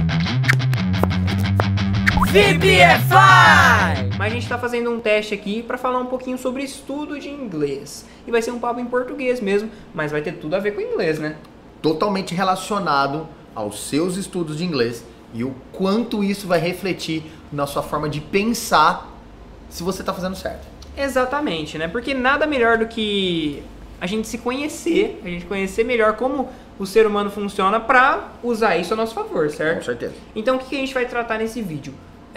VPFI! Mas a gente tá fazendo um teste aqui para falar um pouquinho sobre estudo de inglês. E vai ser um papo em português mesmo, mas vai ter tudo a ver com inglês, né? Totalmente relacionado aos seus estudos de inglês e o quanto isso vai refletir na sua forma de pensar se você tá fazendo certo. Exatamente, né? Porque nada melhor do que a gente se conhecer, a gente conhecer melhor como o ser humano funciona para usar isso a nosso favor, certo? Com certeza. Então o que a gente vai tratar nesse vídeo?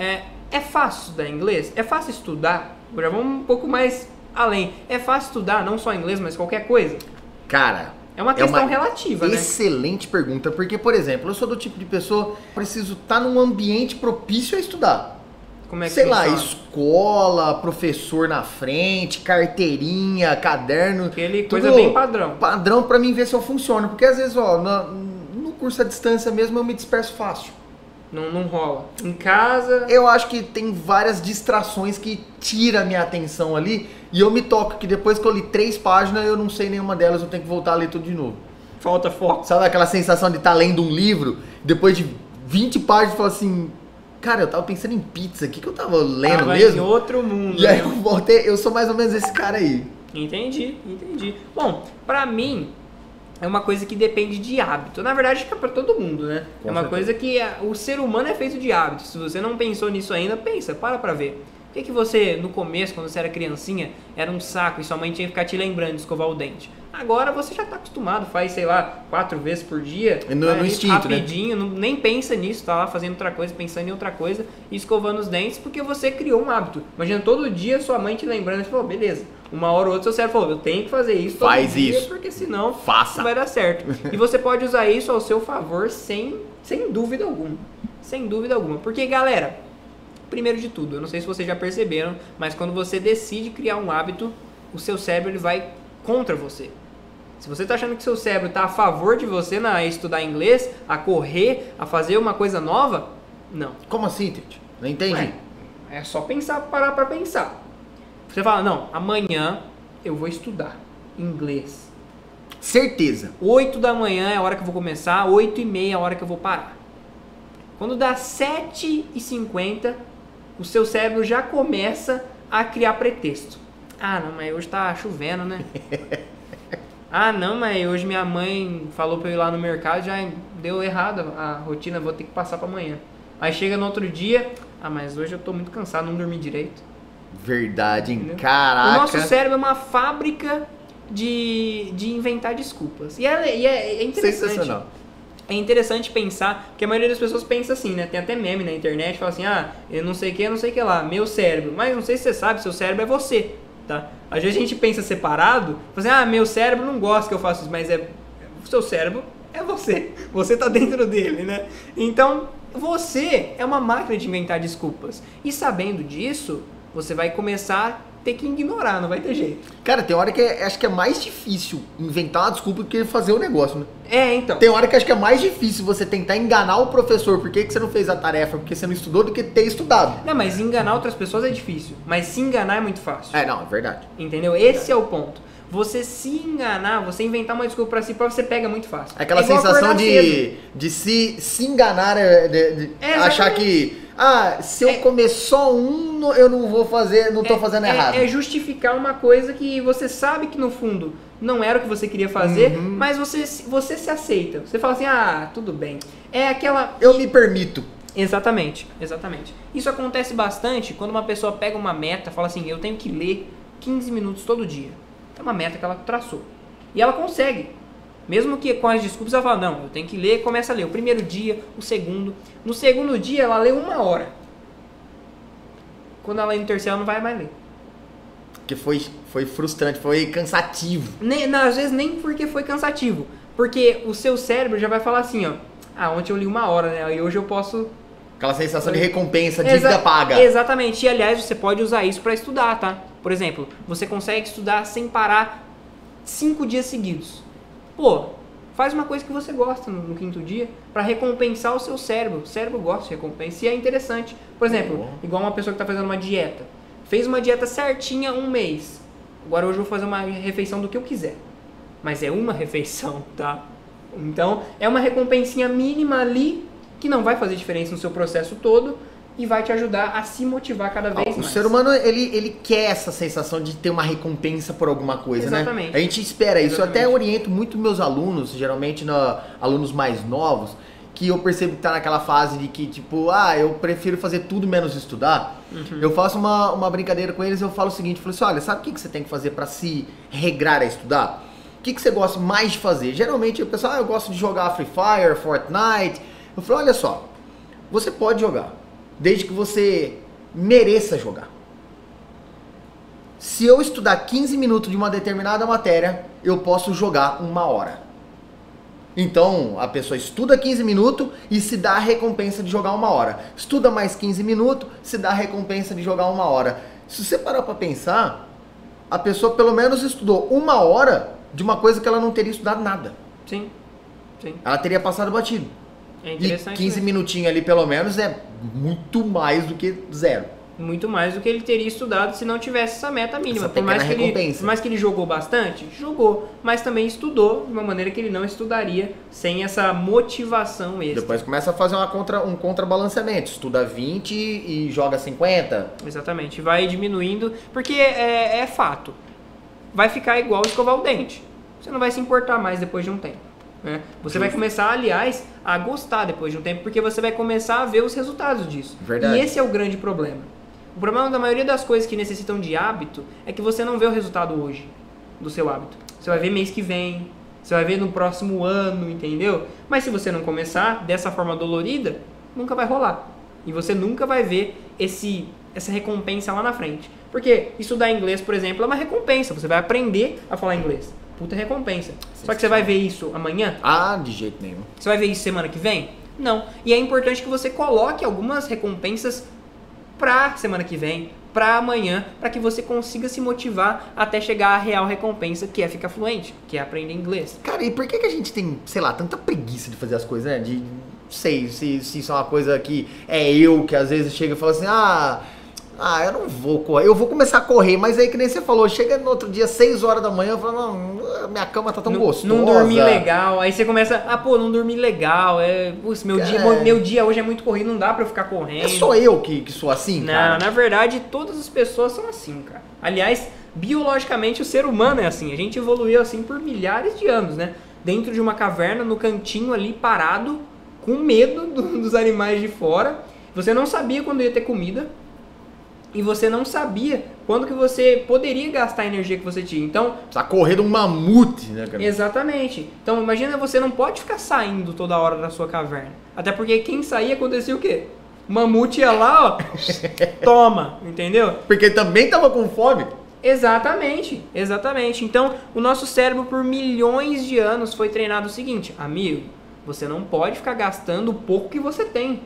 É fácil estudar inglês? É fácil estudar? Já vamos um pouco mais além. É fácil estudar não só inglês, mas qualquer coisa? Cara, é uma questão relativa, né? Excelente pergunta, porque, por exemplo, eu sou do tipo de pessoa que preciso estar num ambiente propício a estudar. Como é que sei lá, funciona? Escola, professor na frente, carteirinha, caderno. Aquele coisa bem padrão. Padrão pra mim ver se eu funciono. Porque às vezes, ó, no curso à distância mesmo eu me disperso fácil. Não rola. Em casa... Eu acho que tem várias distrações que tiram a minha atenção ali. E eu me toco que depois que eu li 3 páginas, eu não sei nenhuma delas, eu tenho que voltar a ler tudo de novo. Falta foco. Sabe aquela sensação de estar lendo um livro, depois de 20 páginas, fala assim... Cara, eu tava pensando em pizza, o que eu tava lendo tava mesmo? Em outro mundo. E aí eu voltei, eu sou mais ou menos esse cara aí. Entendi. Bom, pra mim, é uma coisa que depende de hábito. Na verdade, é pra todo mundo, né? Com é uma certeza. coisa que o ser humano é feito de hábitos. Se você não pensou nisso ainda, pensa, para ver. O que você, no começo, quando você era criancinha, era um saco e sua mãe tinha que ficar te lembrando de escovar o dente? Agora você já tá acostumado, faz, sei lá, 4 vezes por dia. No instinto, rapidinho, né? Nem pensa nisso, tá lá fazendo outra coisa, pensando em outra coisa e escovando os dentes porque você criou um hábito. Imagina todo dia sua mãe te lembrando, você falou, beleza. Uma hora ou outra seu cérebro falou, eu tenho que fazer isso todo Faz dia, isso. porque senão Faça. não vai dar certo. E você pode usar isso ao seu favor sem dúvida alguma. Sem dúvida alguma. Porque, galera, primeiro de tudo, eu não sei se vocês já perceberam, mas quando você decide criar um hábito, o seu cérebro ele vai contra você. Se você está achando que seu cérebro está a favor de você a estudar inglês, a correr, a fazer uma coisa nova, não. Como assim, Tite? Não entendi. É só parar para pensar. Você fala, não, amanhã eu vou estudar inglês. Certeza. 8 da manhã é a hora que eu vou começar, 8h30 é a hora que eu vou parar. Quando dá 7h50, o seu cérebro já começa a criar pretexto. Ah, não, mas hoje tá chovendo, né? Ah, não, mas hoje minha mãe falou pra eu ir lá no mercado, já deu errado a rotina, vou ter que passar pra amanhã. Aí chega no outro dia, mas hoje eu tô muito cansado, não dormi direito. Verdade, hein? Entendeu? Caraca. O nosso cérebro é uma fábrica de inventar desculpas. E é interessante. Sensacional. É interessante pensar, porque a maioria das pessoas pensa assim, né? Tem até meme na internet, fala assim, eu não sei o que lá, meu cérebro. Mas não sei se você sabe, seu cérebro é você, tá? Às vezes a gente pensa separado, fala assim, meu cérebro não gosta que eu faça isso, mas o seu cérebro é você. Você tá dentro dele, né? Então, você é uma máquina de inventar desculpas. E sabendo disso, você vai começar a ter que ignorar, não vai ter jeito. Cara, tem hora que acho que é mais difícil inventar uma desculpa do que fazer o negócio, né? Então. Tem hora que acho que é mais difícil você tentar enganar o professor por que você não fez a tarefa, porque você não estudou, do que ter estudado. Não, mas enganar outras pessoas é difícil. Mas se enganar é muito fácil. Não, é verdade. Entendeu? Esse é o ponto. Você se enganar, você inventar uma desculpa pra si próprio, você pega muito fácil. Aquela igual sensação acordar cedo. de se enganar, achar que... se eu comer só um, eu não vou fazer, não tô fazendo errado. É justificar uma coisa que você sabe que no fundo não era o que você queria fazer, mas você se aceita. Você fala assim, tudo bem. É aquela... Eu me permito. Exatamente. Isso acontece bastante quando uma pessoa pega uma meta, fala assim, eu tenho que ler 15 minutos todo dia. É uma meta que ela traçou. E ela consegue. Mesmo que com as desculpas, ela fala, não, eu tenho que ler, começa a ler o primeiro dia, o segundo. No segundo dia, ela lê 1 hora. Quando ela lê no terceiro, ela não vai mais ler. Porque foi frustrante, foi cansativo. Às vezes nem porque foi cansativo. Porque o seu cérebro já vai falar assim, ontem eu li 1 hora, né? E hoje eu posso... Aquela sensação de recompensa, dívida paga. Exatamente. E, aliás, você pode usar isso para estudar, tá? Por exemplo, você consegue estudar sem parar 5 dias seguidos. Pô, faz uma coisa que você gosta no 5º dia para recompensar o seu cérebro. O cérebro gosta de recompensa e é interessante. Por exemplo, igual uma pessoa que está fazendo uma dieta. Fez uma dieta certinha 1 mês. Agora hoje eu vou fazer uma refeição do que eu quiser. Mas é uma refeição, tá? Então, é uma recompensinha mínima ali que não vai fazer diferença no seu processo todo e vai te ajudar a se motivar cada vez mais. O ser humano, ele quer essa sensação de ter uma recompensa por alguma coisa, Exatamente. né? A gente espera isso. Exatamente. Eu até oriento muito meus alunos, geralmente alunos mais novos, que eu percebo que tá naquela fase de que, tipo, eu prefiro fazer tudo menos estudar. Eu faço uma brincadeira com eles, eu falo o seguinte, eu falo assim, olha, sabe o que você tem que fazer para se regrar a estudar? O que você gosta mais de fazer? Geralmente o pessoal, eu gosto de jogar Free Fire, Fortnite. Eu falo, olha só, você pode jogar, desde que você mereça jogar. Se eu estudar 15 minutos de uma determinada matéria, eu posso jogar 1 hora. Então, a pessoa estuda 15 minutos e se dá a recompensa de jogar 1 hora. Estuda mais 15 minutos, se dá a recompensa de jogar 1 hora. Se você parar pra pensar, a pessoa pelo menos estudou 1 hora de uma coisa que ela não teria estudado nada. Sim, sim. Ela teria passado batido. É E interessante. 15 minutinhos ali pelo menos é muito mais do que 0. Muito mais do que ele teria estudado se não tivesse essa meta mínima. Essa Por mais, pequena que ele, recompensa. por mais que ele jogou bastante, jogou, mas também estudou de uma maneira que ele não estudaria sem essa motivação extra. Depois começa a fazer um contrabalanceamento. Estuda 20 e joga 50. Exatamente, vai diminuindo, porque é fato. Vai ficar igual escovar o dente. Você não vai se importar mais depois de um tempo. Né? Você vai começar, aliás, a gostar depois de um tempo, porque você vai começar a ver os resultados disso. Verdade. E esse é o grande problema. O problema da maioria das coisas que necessitam de hábito é que você não vê o resultado hoje do seu hábito. Você vai ver mês que vem, você vai ver no próximo ano, entendeu? Mas se você não começar dessa forma dolorida, nunca vai rolar. E você nunca vai ver essa recompensa lá na frente. Porque estudar inglês, por exemplo, é uma recompensa. Você vai aprender a falar inglês. Puta recompensa. Só que você vai ver isso amanhã? De jeito nenhum. Você vai ver isso semana que vem? Não. E é importante que você coloque algumas recompensas pra semana que vem, pra amanhã, pra que você consiga se motivar até chegar à real recompensa, que é ficar fluente, que é aprender inglês. Cara, e por que a gente tem, sei lá, tanta preguiça de fazer as coisas, né? Não sei se isso é uma coisa que é eu que às vezes chega e falo assim, eu não vou correr, eu vou começar a correr, mas aí que nem você falou, chega no outro dia, 6 horas da manhã, eu falo, não, minha cama tá tão gostosa. Não dormi legal, aí você começa, não dormi legal, meu dia hoje é muito corrido, não dá pra eu ficar correndo. É só eu que sou assim, cara? Não, na verdade, todas as pessoas são assim, cara. Aliás, biologicamente o ser humano é assim, a gente evoluiu assim por milhares de anos, né? Dentro de uma caverna, no cantinho ali, parado, com medo dos animais de fora. Você não sabia quando ia ter comida. E você não sabia quando que você poderia gastar a energia que você tinha. Então, precisa correr de um mamute, né, cara? Exatamente. Então, imagina, você não pode ficar saindo toda hora da sua caverna. Até porque quem saía acontecia o quê? O mamute ia lá, toma, entendeu? Porque também tava com fome. Exatamente, exatamente. Então, o nosso cérebro por milhões de anos foi treinado o seguinte, amigo, você não pode ficar gastando o pouco que você tem.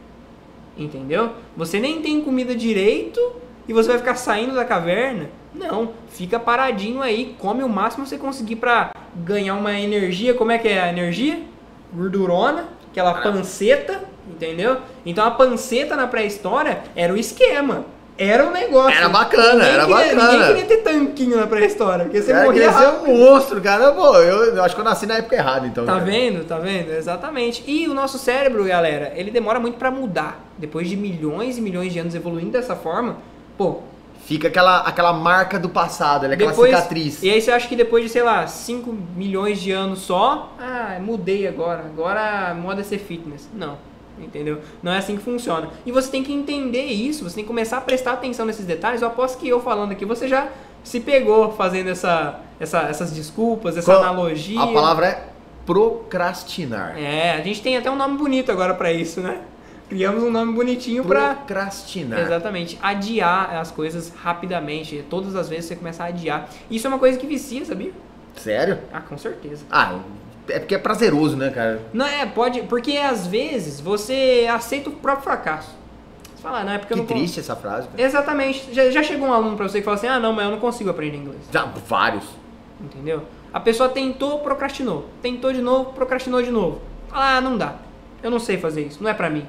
Entendeu? Você nem tem comida direito e você vai ficar saindo da caverna? Não, fica paradinho aí, come o máximo que você conseguir pra ganhar uma energia. Como é que é a energia? Gordurona, aquela panceta, entendeu? Então a panceta na pré-história era o esquema. Era um negócio. Era bacana, Ninguém queria ter tanquinho na pré-história, porque você morria rápido. Ser um monstro, cara. Pô, eu acho que eu nasci na época errada, então. Tá cara. vendo? Tá vendo? Exatamente. E o nosso cérebro, galera, ele demora muito pra mudar. Depois de milhões e milhões de anos evoluindo dessa forma, fica aquela marca do passado, aquela cicatriz. E aí você acha que depois de, sei lá, 5 milhões de anos só, mudei agora a moda é ser fitness. Não. Entendeu? Não é assim que funciona. E você tem que entender isso, você tem que começar a prestar atenção nesses detalhes. Eu aposto que eu falando aqui, você já se pegou fazendo essas desculpas, essa analogia. A palavra é procrastinar. A gente tem até um nome bonito agora pra isso, né? Criamos um nome bonitinho pra... Procrastinar. Exatamente. Adiar as coisas rapidamente. Todas as vezes você começa a adiar. Isso é uma coisa que vicia, sabia? Sério? Com certeza. É porque é prazeroso, né, cara? Não, pode... Porque às vezes você aceita o próprio fracasso. Você fala, não, é porque eu não... Que triste essa frase, cara. Exatamente. Já chegou um aluno pra você que fala assim, não, mas eu não consigo aprender inglês. Já, vários. Entendeu? A pessoa tentou, procrastinou. Tentou de novo, procrastinou de novo. Fala, não dá. Eu não sei fazer isso, não é pra mim.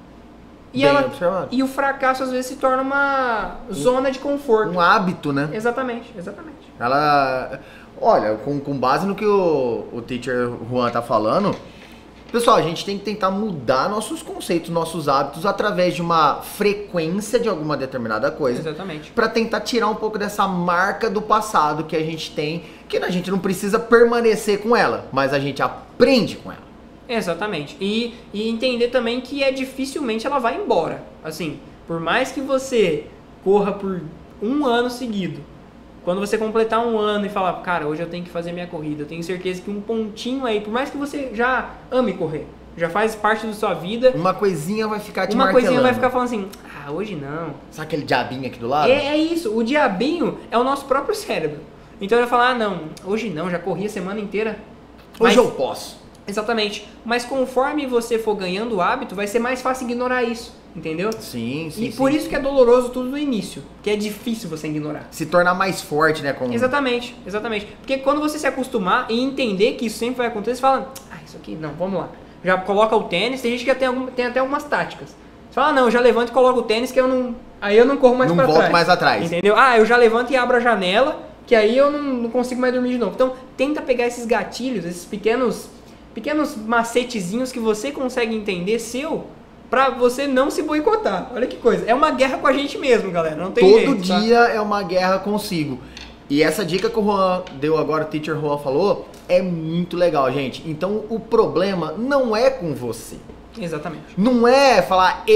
E o fracasso às vezes se torna uma zona de conforto. Um hábito, né? Exatamente. Olha, com base no que o teacher Juan tá falando, Pessoal, a gente tem que tentar mudar nossos conceitos, nossos hábitos através de uma frequência de alguma determinada coisa. Exatamente. Para tentar tirar um pouco dessa marca do passado que a gente tem, que a gente não precisa permanecer com ela, mas a gente aprende com ela. Exatamente. E entender também que dificilmente ela vai embora. Assim, por mais que você corra por um ano seguido, quando você completar um ano e falar, cara, hoje eu tenho que fazer minha corrida, eu tenho certeza que um pontinho aí, por mais que você já ame correr, já faz parte da sua vida, uma coisinha vai ficar te uma martelando. coisinha vai ficar falando assim, hoje não. Sabe aquele diabinho aqui do lado? É isso, o diabinho é o nosso próprio cérebro. Então ele vai falar, não, hoje não, já corri a semana inteira. Hoje eu posso. Exatamente. Mas conforme você for ganhando o hábito, vai ser mais fácil ignorar isso. Entendeu? Sim. E por isso que é doloroso tudo no início. Que é difícil você ignorar. Se tornar mais forte, né? Exatamente. Porque quando você se acostumar e entender que isso sempre vai acontecer, você fala, isso aqui, não, vamos lá. Já coloca o tênis, tem gente que já tem até algumas táticas. Você fala, não, eu já levanto e coloco o tênis que aí eu não corro mais pra trás. Não volto mais atrás. Entendeu? Eu já levanto e abro a janela, que aí eu não consigo mais dormir de novo. Então, tenta pegar esses gatilhos, esses pequenos macetezinhos que você consegue entender pra você não se boicotar. Olha que coisa. É uma guerra com a gente mesmo, galera. Não tem jeito. Todo dia é uma guerra consigo. E essa dica que o Juan deu agora, o Teacher Juan falou, é muito legal, gente. Então, o problema não é com você. Exatamente. Não é falar,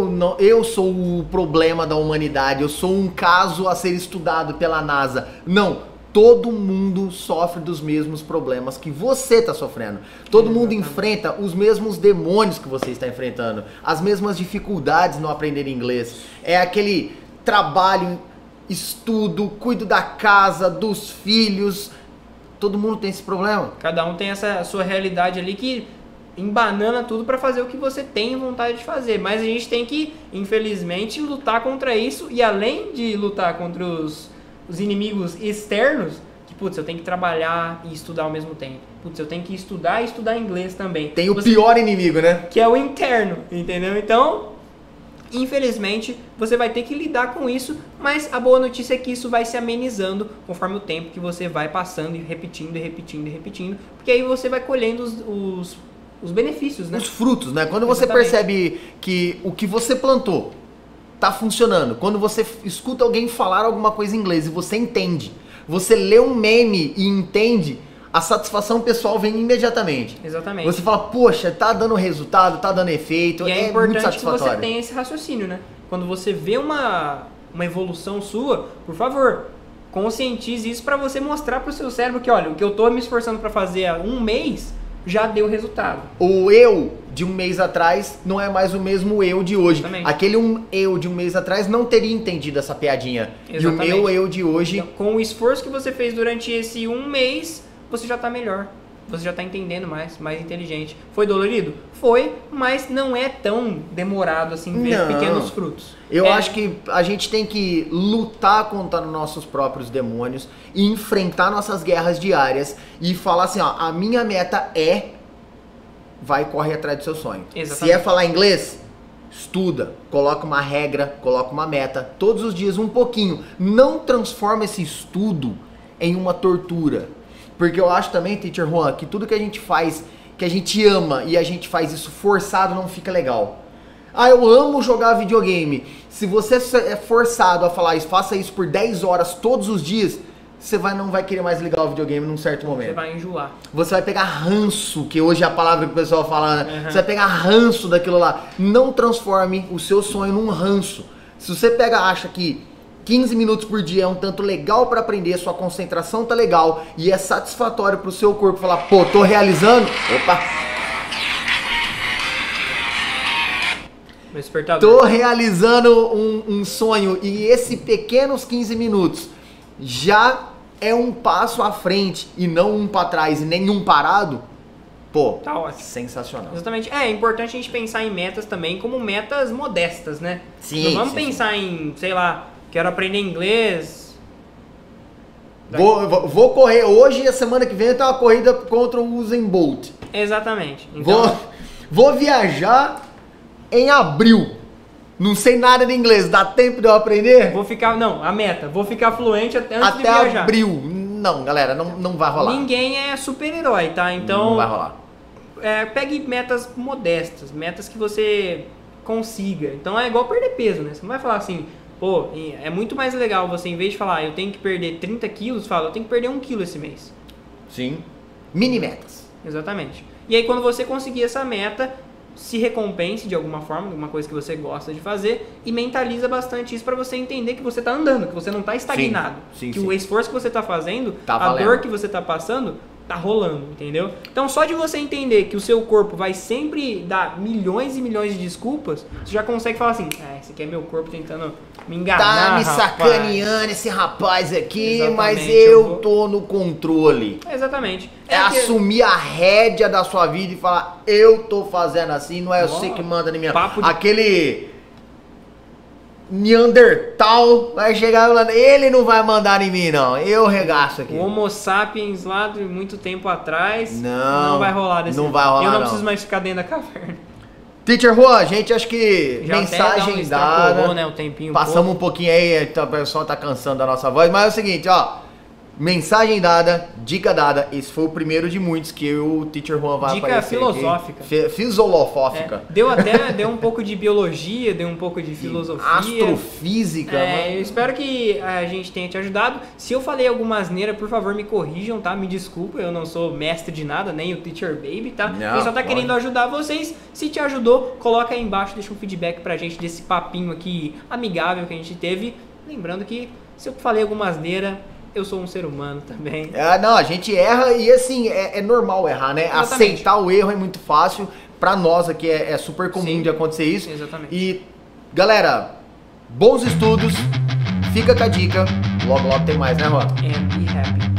eu sou o problema da humanidade, eu sou um caso a ser estudado pela NASA. Não. Todo mundo sofre dos mesmos problemas que você está sofrendo. Todo mundo enfrenta os mesmos demônios que você está enfrentando. As mesmas dificuldades no aprender inglês. É aquele trabalho, estudo, cuido da casa, dos filhos. Todo mundo tem esse problema. Cada um tem essa sua realidade ali que embanana tudo para fazer o que você tem vontade de fazer. Mas a gente tem que, infelizmente, lutar contra isso. E além de lutar contra os inimigos externos, que, putz, eu tenho que trabalhar e estudar ao mesmo tempo. Putz, eu tenho que estudar e estudar inglês também. Tem o pior inimigo, né? Que é o interno, entendeu? Então, infelizmente, você vai ter que lidar com isso, mas a boa notícia é que isso vai se amenizando conforme o tempo que você vai passando e repetindo, porque aí você vai colhendo os benefícios, né? Os frutos, né? Quando você percebe que o que você plantou tá funcionando. Quando você escuta alguém falar alguma coisa em inglês e você entende, você lê um meme e entende, a satisfação pessoal vem imediatamente. Exatamente. Você fala, poxa, tá dando resultado, tá dando efeito, e é muito importante satisfatório. que você tenha esse raciocínio, né? Quando você vê uma evolução sua, por favor, conscientize isso para você mostrar pro seu cérebro que, olha, o que eu tô me esforçando para fazer há um mês já deu resultado. O eu de um mês atrás não é mais o mesmo eu de hoje. Exatamente. Aquele eu de um mês atrás não teria entendido essa piadinha. Exatamente. E o meu eu de hoje... Então, com o esforço que você fez durante esse um mês, você já tá melhor. Você já tá entendendo mais inteligente. Foi dolorido? Foi, mas não é tão demorado assim ver pequenos frutos. Eu acho que a gente tem que lutar contra nossos próprios demônios e enfrentar nossas guerras diárias e falar assim, ó, a minha meta vai correr atrás do seu sonho. Exatamente. Se é falar inglês, estuda, coloca uma regra, coloca uma meta, todos os dias um pouquinho. Não transforma esse estudo em uma tortura. Porque eu acho também, Teacher Juan, que tudo que a gente faz, que a gente ama e a gente faz isso forçado, não fica legal. Eu amo jogar videogame. Se você é forçado a falar isso, faça isso por 10 horas todos os dias, você não vai querer mais ligar o videogame num certo momento. Você vai enjoar. Você vai pegar ranço, que hoje é a palavra que o pessoal fala, né? Você vai pegar ranço daquilo lá. Não transforme o seu sonho num ranço. Se você acha que 15 minutos por dia é um tanto legal para aprender, sua concentração tá legal e é satisfatório pro seu corpo falar, pô, tô realizando. Opa! Meu despertador. Tô realizando um sonho e esse pequenos 15 minutos já é um passo à frente e não um para trás e nenhum parado. Pô, tá ótimo. Sensacional. Exatamente. É importante a gente pensar em metas também como metas modestas, né? Sim. Não vamos pensar em, sei lá, quero aprender inglês. Vou correr hoje e a semana que vem tem uma corrida contra o Usain Bolt. Exatamente. Então, vou viajar em abril. Não sei nada de inglês, dá tempo de eu aprender? Vou ficar fluente antes de viajar. Até abril. Não, galera, não vai rolar. Ninguém é super-herói, tá? Então, não vai rolar. pegue metas modestas, metas que você consiga. Então é igual perder peso, né? Você não vai falar assim, pô, é muito mais legal você, em vez de falar, eu tenho que perder 30 quilos, fala, eu tenho que perder 1 quilo esse mês. Sim. Mini metas. Exatamente. E aí quando você conseguir essa meta, se recompense de alguma forma, alguma coisa que você gosta de fazer e mentaliza bastante isso para você entender que você tá andando, que você não tá estagnado. Sim, que sim. o esforço que você tá fazendo, Tá a valendo. dor que você tá passando, tá rolando, entendeu? Então só de você entender que o seu corpo vai sempre dar milhões e milhões de desculpas, você já consegue falar assim, esse aqui é meu corpo tentando me enganar, Tá me rapaz. sacaneando esse rapaz aqui, Exatamente, mas eu eu tô no controle. Exatamente. É que- assumir a rédea da sua vida e falar, eu tô fazendo assim, não é você que manda em minha... Papo de- Aquele Neandertal vai chegar falando, ele não vai mandar em mim não, eu regaço aqui. O Homo sapiens lá de muito tempo atrás Não, vai rolar desse não vai rolar, Eu não não. preciso mais ficar dentro da caverna. Teacher Juan, gente, acho que Já mensagem extrapolou, dada, né, o tempinho. passamos um pouquinho aí, então o pessoal tá cansando da nossa voz, mas é o seguinte, ó, mensagem dada, dica dada, esse foi o primeiro de muitos que o Teacher Juan vai Dica aparecer filosófica. aqui. Fisolofófica. Deu um pouco de biologia, deu um pouco de filosofia. Astrofísica, Eu espero que a gente tenha te ajudado. Se eu falei alguma asneira, por favor, me corrijam, tá? Me desculpa, eu não sou mestre de nada, nem o Teacher Baby, tá? Não, Eu só tá pode. querendo ajudar vocês. Se te ajudou, coloca aí embaixo, deixa um feedback pra gente desse papinho aqui amigável que a gente teve. Lembrando que se eu falei alguma asneira, eu sou um ser humano também. Não, a gente erra e assim, é normal errar, né? Exatamente. Aceitar o erro é muito fácil, pra nós aqui é super comum Sim. de acontecer isso. Exatamente. E, galera, bons estudos, fica com a dica, logo logo tem mais, né, Juan? And be happy.